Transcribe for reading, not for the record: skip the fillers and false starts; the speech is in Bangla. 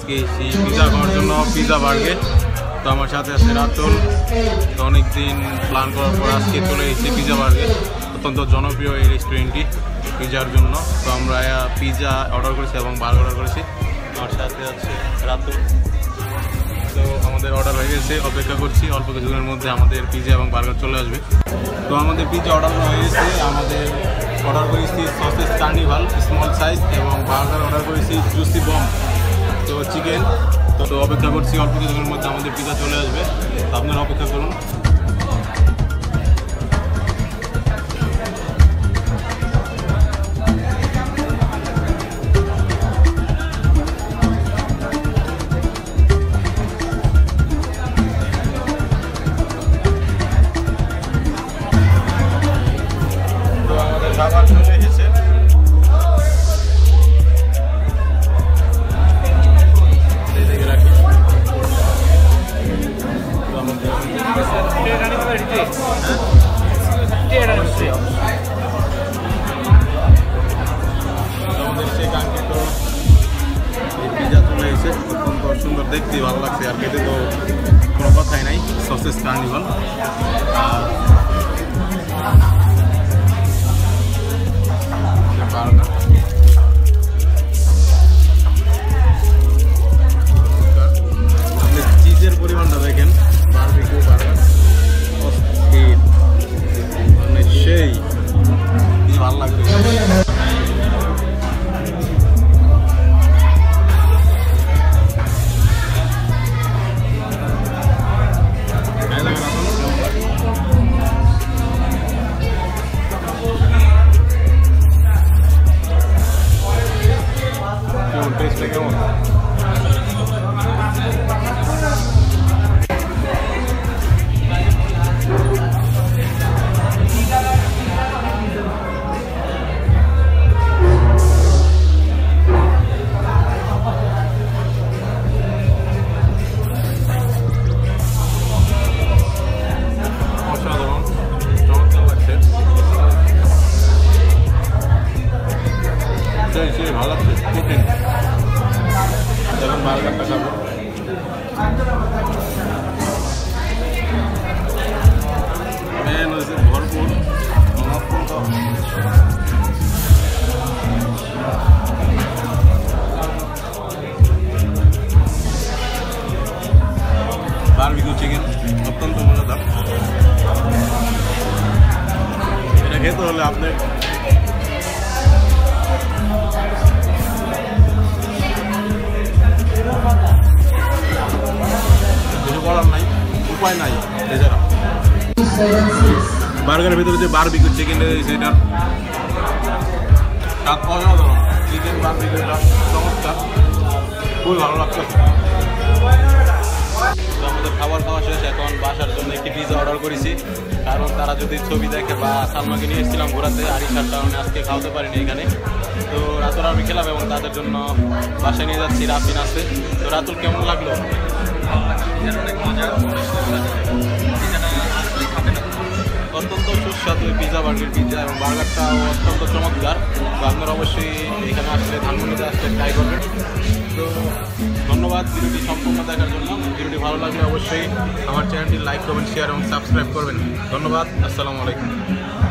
আজকে এসেছি পিজা খাওয়ার জন্য পিজা বার্গে। তো আমার সাথে আছে রাতুল। তো অনেকদিন প্ল্যান করার পর আজকে চলে এসেছি পিজা বার্গে। অত্যন্ত জনপ্রিয় এই রেস্টুরেন্টটি পিজার জন্য। তো আমরা পিজা অর্ডার করেছি এবং বার্গার অর্ডার করেছি। আমার সাথে আছে রাতুল। তো আমাদের অর্ডার হয়ে গেছে, অপেক্ষা করছি অল্প কিছুদিনের মধ্যে আমাদের পিজা এবং বার্গার চলে আসবে। তো আমাদের পিজা অর্ডার হয়ে গেছে, আমাদের অর্ডার করেছি সসেস কার্নিভাল স্মল সাইজ এবং বার্গার অর্ডার করেছি জুসি বম। তো চিকেন। তো অপেক্ষা করছি অল্প কিছুদিনের মধ্যে আমাদের পিজা চলে আসবে। তো আপনারা অপেক্ষা করুন। খাবার চলে এসেছে। রাখি আমাদের সেই কাঙ্ক্ষিত পিজা চলে এসেছে। অত্যন্ত সুন্দর, দেখতে ভালো লাগছে, আর খেতে তো কোনো কথাই নাই। Sausage carnival burger. আপনি চিজের পরিমাণটা দেখেন, বারবিকিউ বার্গার অস্থির, মানে সেই কি ভালো লাগবে। কেমন অসাধারণ, চমৎকার লাগছে, সেই ভালো লাগছে। প্রোটিন এখন বার্গারটা খাবো। মেন হয়েছে ভরপুর বারবিকিউ চিকেন, অত্যন্ত মজাদার। এটা খেতে হলে আপনি কিছু করার নাই, উপায় নাই। এছাড়া বার্গারের ভিতরে যে বারবিকিউ চিকেন দিয়েছে, এটার স্বাদ অসাধারণ। চিকেন বারবিকিউটা চমৎকার, খুবই ভালো লাগছে। তো আমাদের খাবার খাওয়া শেষ, এখন বাসার জন্য একটি পিজা অর্ডার করেছি। কারণ তারা যদি ছবি দেখে, বা সালমাকে নিয়ে এসেছিলাম ঘোরাতে, আরিশার কারণে আজকে খাওয়াতে পারিনি এখানে। তো রাতুল আমি খেলাম এবং তাদের জন্য বাসায় নিয়ে যাচ্ছি। রাফিন আছে। তো রাতুল কেমন লাগলো? অত্যন্ত সুস্বাদু পিজা বার্গের পিজা এবং বার্গারটাও অত্যন্ত চমৎকার। তো আপনারা অবশ্যই এখানে আসলে ধানমন্ডিতে আসলে ট্রাই করবেন। তো ধন্যবাদ ভিডিওটি সম্পূর্ণ দেখার জন্য। ভিডিওটি ভালো লাগলে অবশ্যই আমার চ্যানেলটি লাইক, কমেন্ট, শেয়ার এবং সাবস্ক্রাইব করবেন। ধন্যবাদ। আসসালামু আলাইকুম।